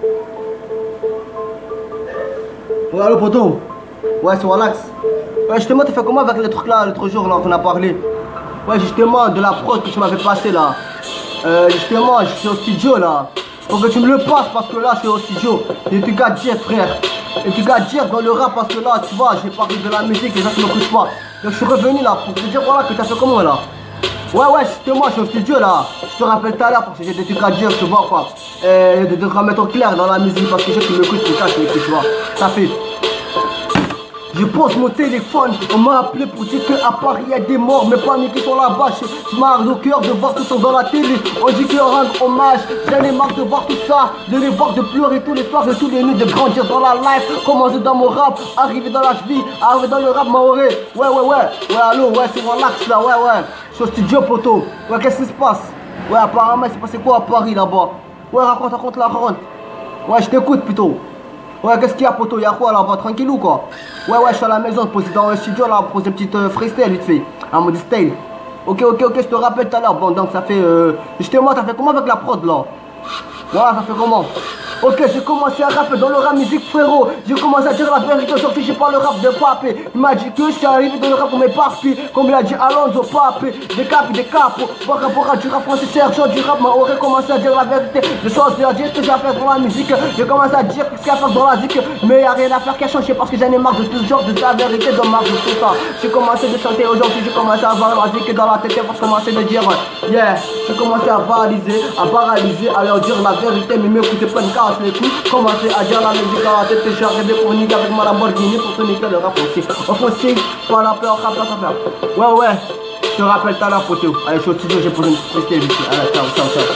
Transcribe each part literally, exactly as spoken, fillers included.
Ouais, allô, poto. Ouais, c'est Wallax. Ouais, justement, t'as fait comment avec les trucs là, l'autre jour, là, qu'on a parlé? Ouais, justement, de la prod que tu m'avais passé là. Euh, justement, je suis au studio là. Faut que tu me le passes parce que là, je suis au studio. Et tu gars Jeff, frère. Et tu gars Jeff dans le rap parce que là, tu vois, j'ai parlé de la musique, les gens qui ne m'écoutent pas. Donc, je suis revenu là pour te dire, voilà, que t'as fait comment là? Ouais, ouais, justement, je suis au studio là. Je te rappelle tout à l'heure parce que j'ai des trucs à dire, tu vois quoi. Euh, de, de remettre au clair dans la musique parce que j'ai qui m'écoutent, tout ça, je m'écoute, tu vois. Ça fait. Je pose mon téléphone, on m'a appelé pour dire qu'à Paris il y a des morts, mais pas mis qui sont là-bas. Je, je m'arrête au cœur de voir tout ça dans la télé. On dit que rendre hommage, j'en ai marre de voir tout ça, de les voir, de pleurer tous les soirs et tous les nuits, de grandir dans la life, commencer dans mon rap, arriver dans la vie, arriver dans le rap maoré. Ouais, ouais, ouais, ouais, allô, ouais, c'est Wallax là, ouais, ouais. Je suis au studio, poto. Ouais, qu'est-ce qui se passe? Ouais, apparemment, c'est passé quoi à Paris là-bas? Ouais, raconte, raconte la raconte. Ouais, je t'écoute plutôt. Ouais, qu'est-ce qu'il y a, poto? Y'a quoi là-bas? Tranquille ou quoi? Ouais, ouais, je suis à la maison, posé dans le studio là, poser une petite euh, freestyle vite fait, en mode style. Ok, ok, ok, je te rappelle tout à l'heure. Bon, donc ça fait. Euh... Justement, t'as fait comment avec la prod là? Voilà, ça fait comment? Ok, j'ai commencé à rapper dans le rap musique, frérot. J'ai commencé à dire la vérité, aujourd'hui j'ai pas le rap de papé. Il m'a dit que je suis arrivé dans le rap pour mes parties. Comme il a dit Alonso, papé. Des capes, des capos. Par rapport à du rap français, Sergent du rap m'a aurait commencé à dire la vérité. Les choses à dire que j'ai à faire dans la musique. J'ai commencé à dire ce qu'il y a à faire dans la zik. Mais y a rien à faire qui a changé parce que j'en ai marre de tout genre de la vérité, de marre de tout ça. J'ai commencé de chanter aujourd'hui, j'ai commencé à avoir la zik dans la tête pour commencer de dire yeah. J'ai commencé à paralyser, à paralyser, à leur dire la vérité, mais m'écoutez pas une casse les couilles. Commencez à dire la musique à la tête que j'ai arrivé pour niquer avec ma Lamborghini pour te niquer le rap aussi. Offensif, pas la peur, rap, rap, rap. Ouais, ouais, je te rappelle tout à l'heure, poteau. Allez, je suis au studio, j'ai posé une petite freestyle vite. Allez, ciao, ciao, ciao.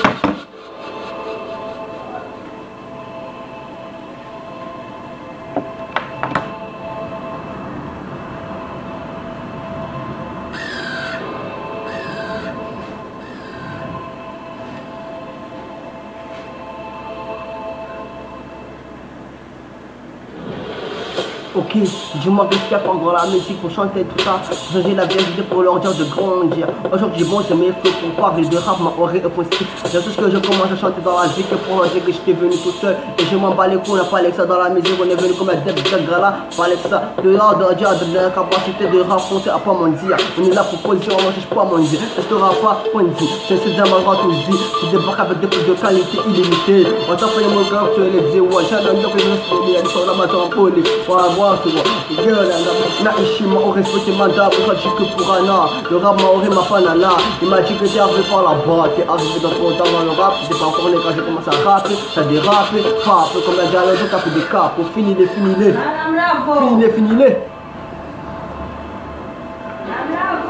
Ok, dis-moi qu'est-ce qu'il y a pendant la musique pour chanter tout ça. J'ai la vérité pour leur dire de grandir. Aujourd'hui, bon, c'est mes flots pour parler de rap, ma oreille est possible. C'est tout ce que je commence à chanter dans la zik pour leur dire que j'étais venu tout seul. Et je m'en bats les couilles, on a parlé que ça dans la musique. On est venu comme un dev de gala, parler que ça. De là, de dire de la capacité de rap français à pas m'en dire. On est là pour position, on ne cherche pas à m'en dire. Je te rappe pas, point de vue. Je sais déjà ma droite aussi. Tu débarques avec des trucs de qualité illimitée. On t'a fait mon cœur, tu les dis, ouais, j'ai un homme que je suis allé sur la matin en poli. Tu vois, gueule, na ici m'a aurait respecté ma dame, il m'a dit que pour Anna, le rap m'a aurait ma panana, il m'a dit que t'es arrivé par là-bas, t'es arrivé dans ton temps dans le rap, t'es pas encore né quand j'ai commencé à rapper, t'as dérapé, frappe, comme la dialogue, t'as fait des capes, finis-les, finis-les, finis-les, finis-les.